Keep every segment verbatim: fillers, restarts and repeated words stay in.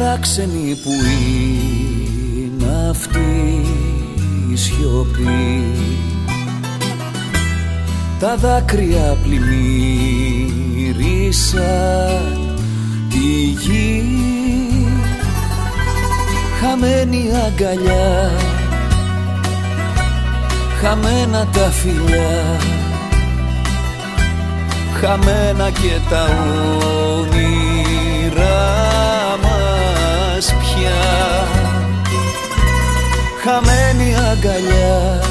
παράξενη που είναι αυτή η σιωπή. Τα δάκρυα πλημμύρισαν τη γη, χαμένη αγκαλιά, χαμένα τα φιλιά, χαμένα και τα όνειρά μας πια. Χαμένη αγκαλιά,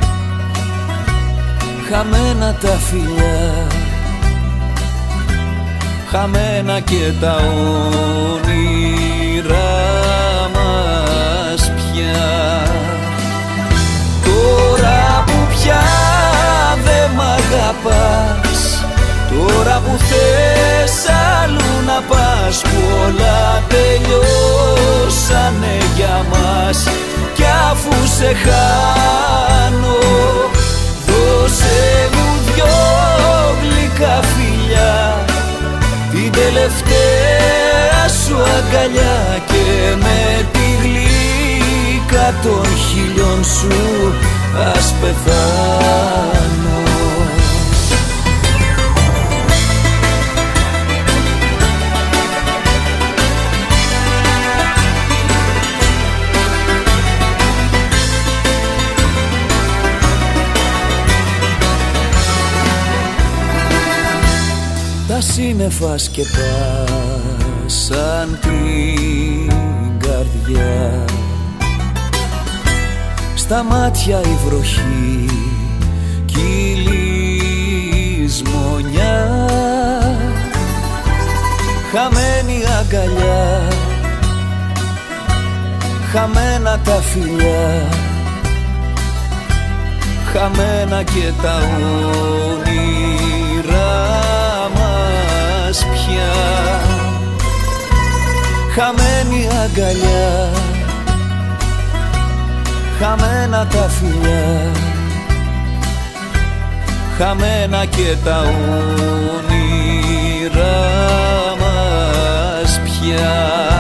χαμένα τα φιλιά, χαμένα και τα όνειρά μας πια. Τώρα που πια δε μ' αγαπάς, τώρα που θες αλλού να πας, που όλα τελειώσανε για μας, κι αφού σε χάνω, δώσε μου δυο γλυκά φιλιά, την τελευταία σου αγκαλιά, και με τη γλύκα των χιλιών σου ας πεθάνω. Τα σύννεφα σκεπάσαν την καρδιά, στα μάτια η βροχή κι η λησμονιά, χαμένη αγκαλιά, χαμένα τα φιλιά, χαμένα και τα όνειρά μας πια. Χαμένη αγκαλιά, χαμένα τα φιλιά, χαμένα και τα όνειρά μας πια.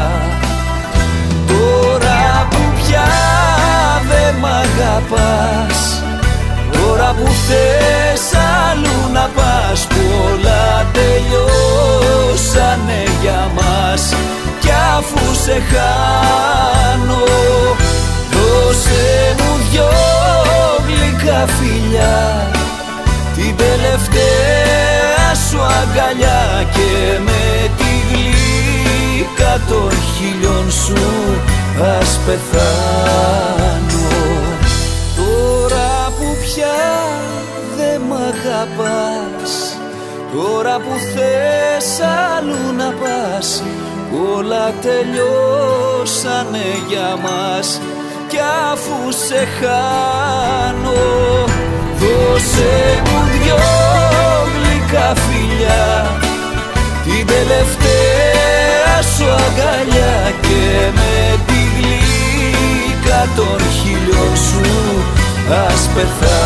Τώρα που πια δε μ' αγαπάς, τώρα που θες αλλού να πας, που όλα τελειώσανε για μας, κι αφού σε χάνω, δώσε μου δυο γλυκά φιλιά, την τελευταία σου αγκαλιά, και με τη γλύκα των χιλιών σου ας πεθάνω. Τώρα που πια δε μ' αγαπάς, τώρα που θες αλλού να πας, όλα τελειώσανε για μας, κι αφού σε χάνω, δώσε μου δυο γλυκά φιλιά, την τελευταία σου αγκαλιά, και με τη γλύκα των χιλιών σου ας πεθάνω.